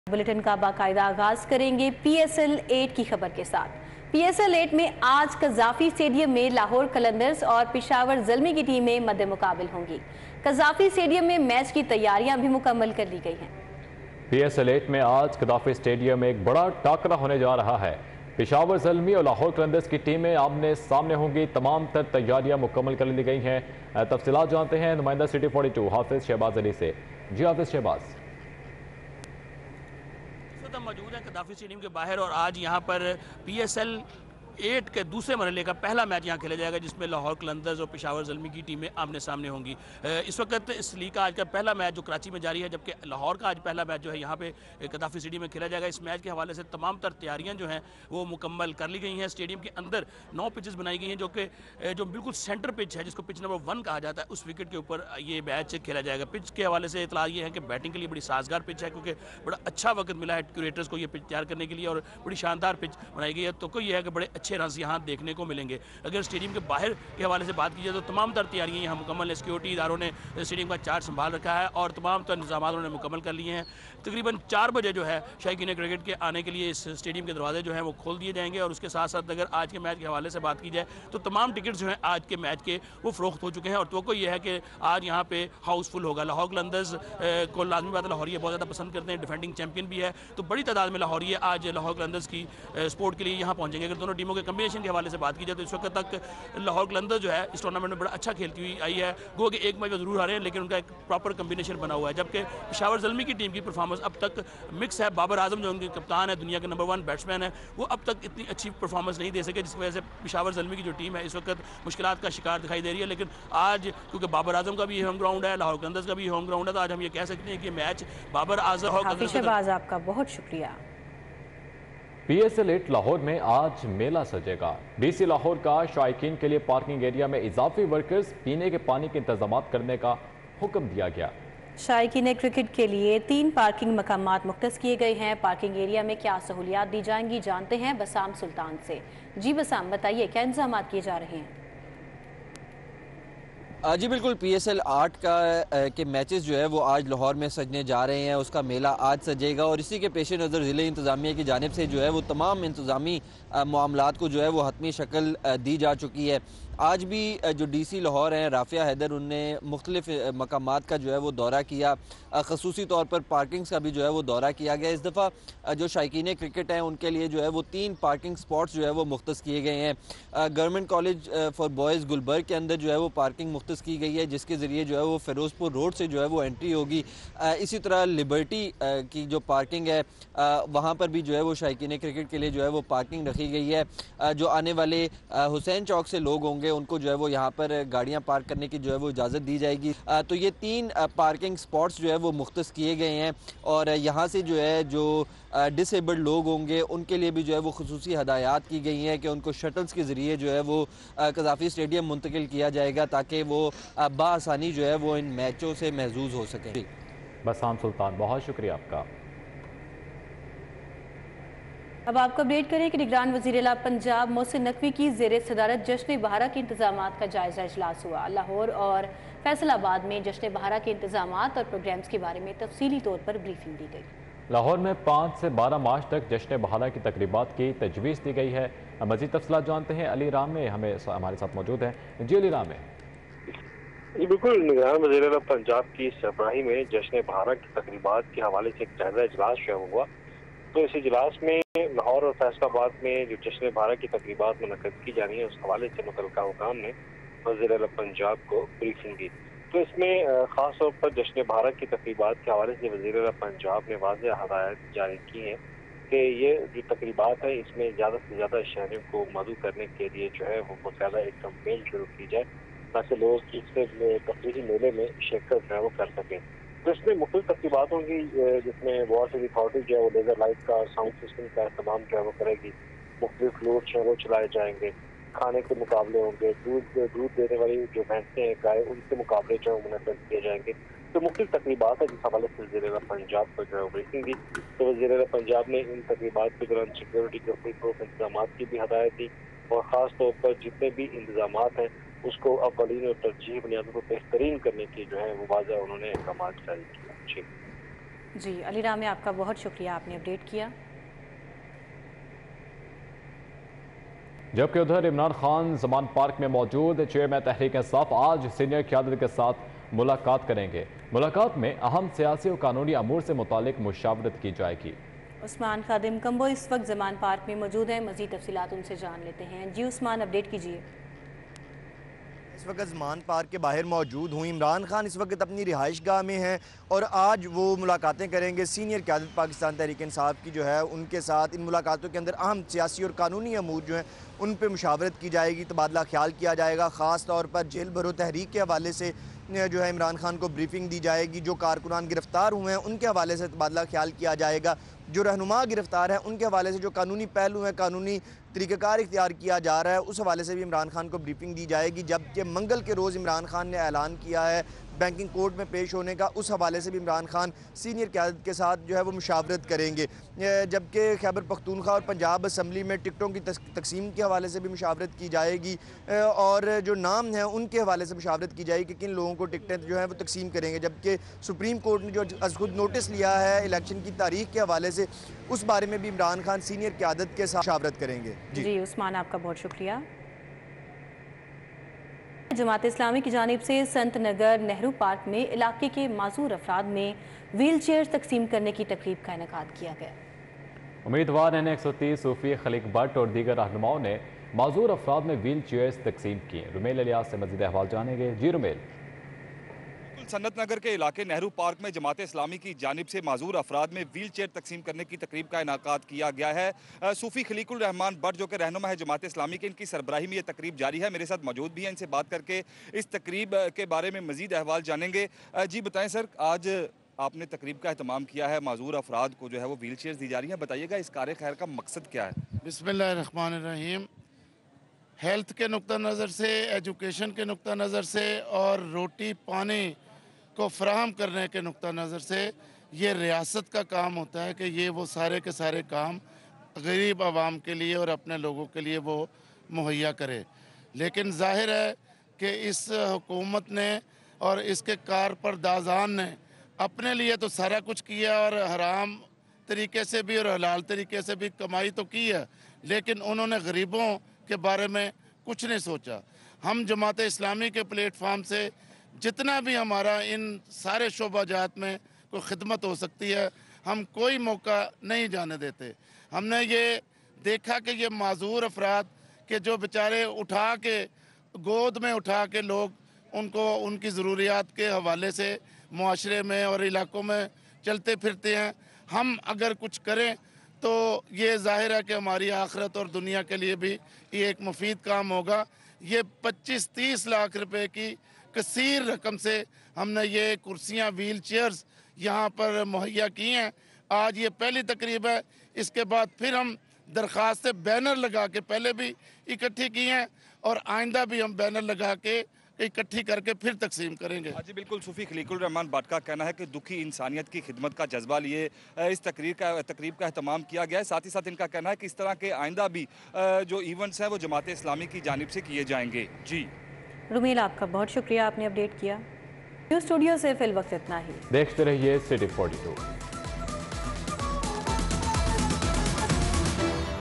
Bulletin का बाकायदा आगाज करेंगे PSL 8 की खबर के साथ। PSL 8 में आज कजाफी स्टेडियम में लाहौर कलंदर्स और पेशावर ज़ल्मी की टीमें मद्दे मुकाबिल होंगी। कजाफी स्टेडियम में मैच की तैयारियां भी मुकम्मल कर ली गई हैं। PSL 8 में आज कजाफी स्टेडियम में एक बड़ा टाकरा होने जा रहा है। पेशावर ज़ल्मी और लाहौर कलंदर्स की टीमें आमने सामने होंगी। तमाम तर तैयारियां मुकम्मल कर ली गई हैं। तफसीलात जानते हैं नुमाइंदा सिटी 42 हाफिज शहबाज अली से। जी हाफिज शहबाज। हम मौजूद हैं कदाफी स्टेडियम के बाहर और आज यहाँ पर PSL 8 के दूसरे मरहले का पहला मैच यहाँ खेला जाएगा जिसमें लाहौर कलंदर्स और पेशावर ज़ल्मी की टीमें आमने सामने होंगी। इस वक्त इस लीग का आज का पहला मैच जो कराची में जारी है, जबकि लाहौर का आज पहला मैच जो है यहाँ पे कदाफी स्टेडियम में खेला जाएगा। इस मैच के हवाले से तमाम तर तैयारियाँ जो हैं वो मुकम्मल कर ली गई हैं। स्टेडियम के अंदर 9 पिचेस बनाई गई हैं जो बिल्कुल सेंटर पिच है, जिसको पिच नंबर 1 कहा जाता है। उस विकेट के ऊपर ये मैच खेला जाएगा। पिच के हवाले से इतला ये है कि बैटिंग के लिए बड़ी साजगार पिच है, क्योंकि बड़ा अच्छा वक्त मिला है क्यूरेटर्स को ये पिच तैयार करने के लिए और बड़ी शानदार पिच बनाई गई है। तो कोई ये है कि बड़े अच्छे रन यहाँ देखने को मिलेंगे। अगर स्टेडियम के बाहर के हवाले से बात की जाए तो तमाम तर तैयारियां यहाँ मुकम्मल है। सिक्योरिटी इदारों ने स्टेडियम का चार्ज संभाल रखा है और तमाम तर इंतजाम उन्होंने मुकम्मल कर लिए हैं। तकरीबन 4 बजे जो है शायकीन क्रिकेट के आने के लिए इस स्टेडियम के दरवाजे जो हैं वो खोल दिए जाएंगे। और उसके साथ साथ अगर आज के मैच के हवाले से बात की जाए तो तमाम टिकट जो हैं आज के मैच के वो फरोख्त हो चुके हैं। और तो ये है कि आज यहाँ पे हाउसफुल होगा। लाहौर कलंदर्स को लाजमी बात है, लाहौरिया बहुत ज़्यादा पसंद करते हैं, डिफेंडिंग चैंपियन भी है, तो बड़ी तादाद में लाहौरिया आज लाहौर कलंदर्स की सपोर्ट के लिए यहाँ पहुँचेंगे। अगर दोनों टीमों के कम्बिनेशन के हवाले से बात की जाए तो इस वक्त तक लाहौर कलंदर्स जो है इस टूर्नामेंट में बड़ा अच्छा खेलती हुई आई है। गो कि एक मैच में जरूर हारे हैं, लेकिन उनका एक प्रॉपर कम्बिनेशन बना हुआ है। जबकि पेशावर ज़ल्मी की टीम की परफॉर्मेंस अब तक मिक्स है। बाबर आजम जो उनके कप्तान है, दुनिया के नंबर 1 बैट्समैन है, वो अब तक इतनी अच्छी परफॉर्मेंस नहीं दे सके, जिसकी वजह से पेशावर ज़ल्मी की जो टीम है इस वक्त मुश्किलात का शिकार दिखाई दे रही है। लेकिन आज क्योंकि बाबर आजम का भी होम ग्राउंड है, लाहौर कलंदर्स का भी होम ग्राउंड है, तो आज हम ये कह सकते हैं कि मैच बाबर आजम आपका बहुत शुक्रिया। PSL 8 लाहौर में आज मेला सजेगा। DC लाहौर का शायकीन के लिए पार्किंग एरिया में इजाफी वर्कर्स पीने के पानी के इंतजाम करने का हुक्म दिया गया। शायकीन क्रिकेट के लिए 3 पार्किंग मकामात मुख्तस किए गए हैं। पार्किंग एरिया में क्या सहूलियात दी जाएंगी, जानते हैं बसाम सुल्तान से। जी बसाम, बताइए क्या इंतजाम किए जा रहे हैं? जी बिल्कुल, PSL 8 के मैचेस जो है वो आज लाहौर में सजने जा रहे हैं। उसका मेला आज सजेगा और इसी के पेश नज़र ज़िले इंतज़ामिया की जानिब से जो है वो तमाम इंतज़ामी मामलात को जो है वो हतमी शक्ल दी जा चुकी है। आज भी जो DC लाहौर हैं राफिया हैदर, उनने मुख्तलिफ मकामात का जो है वो दौरा किया। ख़ुसूसी तौर पर पार्किंग्स का भी जो है वो दौरा किया गया। इस दफ़ा जो शायकीन क्रिकेट हैं उनके लिए जो है वो 3 पार्किंग स्पॉट्स जो है वो मुख्तस किए गए हैं। Government college for boys Gulberg के अंदर जो है वो पार्किंग मुख्तस की गई है, जिसके ज़रिए जो है वो फ़िरोज़पुर रोड से जो है वो एंट्री होगी। इसी तरह लिबर्टी की जो पार्किंग है वहाँ पर भी जो है वो शायकीन क्रिकेट के लिए जो है वो पार्किंग रखी गई है। जो आने वाले हुसैन चौक से लोग होंगे उनको जो है वो यहाँ पर गाड़ियाँ पार्क करने की जो है वो इजाज़त दी जाएगी। तो ये 3 पार्किंग स्पॉट्स जो है वो मुख्तस किए गए हैं और यहाँ से जो है जो डिसेबल्ड लोग होंगे उनके लिए भी जो है वो खुसूसी हदायत की गई हैं कि उनको शटल्स के ज़रिए जो है वो कजाफी स्टेडियम मुंतकिल किया जाएगा ताकि वो बासानी जो है वो इन मैचों से महजूज हो सकें। बसाम सुल्तान, बहुत शुक्रिया आपका। अब आपको अपडेट करें कि निगरान वज़ीर-ए-आला पंजाब मोहसिन नकवी की ज़ेर सदारत जश्न बहारा के इंतजामात का जायजा इजलास हुआ। लाहौर और फैसलाबाद में जश्न बहारा के इंतजामात और प्रोग्राम्स के बारे में तफसीली तौर पर ब्रीफिंग दी गई। लाहौर में 5 से 12 मार्च तक जश्न बहारा की तकरीबात की तजवीज़ दी गई है। मज़ीद तफसीलात जानते हैं अली राम में हमारे साथ मौजूद हैं। जी अली राम में। बिल्कुल, निगरान वज़ीर-ए-आला पंजाब की सरबराही में जश्न बहारा की तकरीबात के हवाले से एक जायजा इजलास जो हुआ। तो इस इजलास में लाहौर और फैसलाबाद में जो जश्न बहारा की तकरीबात मुनक़्क़द की जानी है उस हवाले से मुतल्लिका हुकाम ने वज़ीर-ए-आला पंजाब को ब्रीफिंग दी। तो इसमें ख़ास तौर पर जश्न बहारा की तकरीबात के हवाले से वज़ीर-ए-आला पंजाब ने वाज़ेह हदायत जारी की हैं कि ये जो तकरीबात है इसमें ज़्यादा से ज़्यादा शहरियों को मदऊ करने के लिए जो है वो बाकायदा एक कैंपेन शुरू की जाए ताकि लोग इससे तफरीही मेले में शिरकत जो है वो कर सकें। तो इसमें मुख्तलिफ तकरीबात होंगी जिसमें बहुत सी अथॉरिटी जो है वो लेज़र लाइट का साउंड सिस्टम का इस्तेमाल जो है वो करेगी। मुख्तलिफ फ्लोर जो है वो चलाए जाएंगे, खाने के मुकाबले होंगे, दूध देने वाली जो भैंसें हैं गाय उनके मुकाबले जो है मुनक़्क़द किए जाएंगे। तो मुख्तलिफ तकरीबात है जिस हवाले से वज़ीर-ए-आला पंजाब को जो है ब्रीफिंग दी। तो वज़ीर-ए-आला पंजाब ने इन तकरीबात के दौरान सिक्योरिटी के फुल इंतजाम की भी हदायत दी और ख़ास तौर पर जितने भी इंतजाम हैं उसको अव्वलीन और तरजीह बुनियादों को बेहतरीन करने की जो है वो वाज़ह उन्होंने अहकाम जारी किया। जी अली रामी, आपका बहुत शुक्रिया, आपने अपडेट किया। जबकि उधर इमरान खान जमान पार्क में मौजूद चेयरमैन तहरीक इंसाफ आज सीनियर क़यादत के साथ मुलाकात करेंगे। मुलाकात में अहम सियासी और कानूनी अमूर से मुतालिक मुशावरत की जाएगी। उस्मान खादिम कम्बो इस वक्त जमान पार्क में मौजूद हैं, मजीद तफसीलात उनसे जान लेते हैं। जी उस्मान, अपडेट कीजिए। इस वक्त ज़मान पार्क के बाहर मौजूद हूँ। इमरान खान इस वक्त अपनी रिहाइश गाह में हैं और आज वो मुलाकातें करेंगे सीनियर क़यादत पाकिस्तान तहरीक इंसाफ की जो है उनके साथ। इन मुलाकातों के अंदर अहम सियासी और कानूनी अमूर जो हैं उन पर मुशावरत की जाएगी, तबादला ख्याल किया जाएगा। ख़ास तौर पर जेल भरो तहरीक के हवाले से जो है इमरान खान को ब्रीफिंग दी जाएगी। जो कारकुनान गिरफ्तार हुए हैं उनके हवाले से तबादला ख्याल किया जाएगा। जो रहनुमा गिरफ्तार है उनके हवाले से जो कानूनी पहलू हैं, कानूनी तरीक़ाकार इख्तियार किया जा रहा है, उस हवाले से भी इमरान खान को ब्रीफिंग दी जाएगी। जबकि मंगल के रोज़ इमरान खान ने ऐलान किया है बैंकिंग कोर्ट में पेश होने का, उस हवाले से भी इमरान खान सीनियर क़यादत के साथ जो है वो मुशावरत करेंगे। जबकि खैबर पख्तूनख्वा और पंजाब असम्बली में टिकटों की तकसीम के हवाले से भी मुशावरत की जाएगी और जो नाम हैं उनके हवाले से मुशावरत की जाएगी कि किन लोगों को टिकटें जो है वो तकसीम करेंगे। जबकि सुप्रीम कोर्ट ने जो खुद नोटिस लिया है इलेक्शन की तारीख के हवाले से, उस बारे में भी इमरान खान सीनियर क़यादत के साथ मुशावरत करेंगे। जी उस्मान, आपका बहुत शुक्रिया। जमात इस्लामी की जानिब से संत नगर नेहरू पार्क में इलाके के माजूर अफराद में व्हील चेयर तकसीम करने की तकरीब का इनेकाद किया गया। उम्मीदवार N130 सूफी खलीक भट्ट और दीगर रहनुमाओं ने माजूर अफराद में व्हील चेयर्स तकसीम किए। रुमेल इलियास से मज़ीद अहवाल जानेंगे। जी रुमेल। सन्नत नगर के इलाके नेहरू पार्क में जमात इस्लामी की जानिब से माजूर अफराद में व्हील चेयर तकसीम करने की तकरीब का इनाकाद किया गया है। सूफी खलीकुल रहमान भट्ट जो कि रहनुमा है जमात इस्लामी के, इनकी सरबराही में ये तकरीब जारी है। मेरे साथ मौजूद भी हैं, इनसे बात करके इस तकरीब के बारे में मजीद अहवाल जानेंगे। जी बताएं सर, आज आपने तकरीब का एहतमाम किया है, माजूर अफराद को जो है वो व्हील चेयर दी जा रही है, बताइएगा इस कार्य खैर का मकसद क्या है? बिस्मिल्लाहिर्रहमानिर्रहीम। हेल्थ के नुक्ता नज़र से, एजुकेशन के नुक्ता नज़र से और रोटी पानी को फराहम करने के नुक्ता नज़र से ये रियासत का काम होता है कि ये वो सारे के सारे काम गरीब आवाम के लिए और अपने लोगों के लिए वो मुहैया करे। लेकिन जाहिर है कि इस हुकूमत ने और इसके कारपरदाजान ने अपने लिए तो सारा कुछ किया और हराम तरीके से भी और हलाल तरीके से भी कमाई तो की है, लेकिन उन्होंने गरीबों के बारे में कुछ नहीं सोचा। हम जमात इस्लामी के प्लेटफार्म से जितना भी हमारा इन सारे शोबाजात में कोई खिदमत हो सकती है, हम कोई मौका नहीं जाने देते। हमने ये देखा कि ये माजूर अफराद के जो बेचारे उठा के गोद में उठा के लोग उनको उनकी ज़रूरियात के हवाले से मुआशरे में और इलाकों में चलते फिरते हैं, हम अगर कुछ करें तो ये ज़ाहिर है कि हमारी आखिरत और दुनिया के लिए भी ये एक मुफीद काम होगा। ये 25-30 लाख रुपए की कसीर रकम से हमने ये कुर्सियाँ व्हील चेयर्स यहाँ पर मुहैया की हैं। आज ये पहली तकरीब है, इसके बाद फिर हम दरख्वास्त बैनर लगा के पहले भी इकट्ठी की हैं और आइंदा भी हम बैनर लगा के इकट्ठी करके फिर तकसीम करेंगे। जी बिल्कुल, सूफी खलीकुल रहमान भट्ट का कहना है कि दुखी इंसानियत की खिदमत का जज्बा लिए इस तकरीब का एहतमाम किया गया है। साथ ही साथ इनका कहना है कि इस तरह के आइंदा भी जो इवेंट्स हैं वो जमात इस्लामी की जानिब से किए जाएंगे। जी रुमील, आपका बहुत शुक्रिया, आपने अपडेट किया। न्यूज़ स्टूडियो से फिल वक्त इतना ही। देखते रहिए सिटी 42।